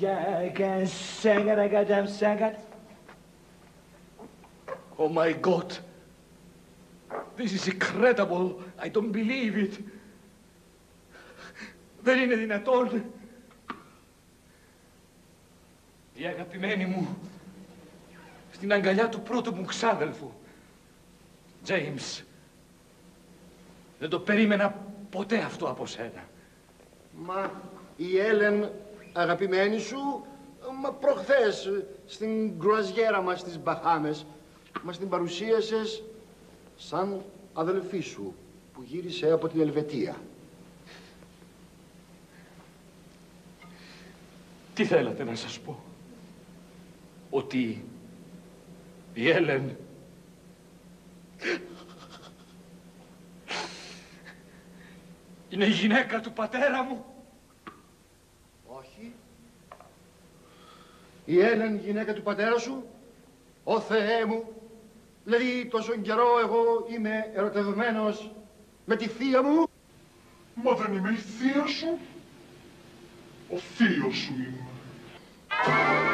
Oh my God. This is incredible. I don't believe it. Δεν είναι δυνατόν. Η αγαπημένη μου στην αγκαλιά του πρώτου μου ξάδελφου, James. Δεν το περίμενα ποτέ αυτό από σένα. Μα η Έλεν, αγαπημένη σου, προχθές στην κρουαζιέρα μας στις Μπαχάμες μας την παρουσίασες σαν αδελφή σου που γύρισε από την Ελβετία. Τι θέλατε να σας πω? Ότι η Έλεν είναι η γυναίκα του πατέρα μου? Όχι. Η Έλεν γυναίκα του πατέρα σου? Ω Θεέ μου! Δηλαδή τόσο καιρό εγώ είμαι ερωτευμένος με τη θεία μου? Μα δεν είμαι η θεία σου. Ο θείος σου είμαι.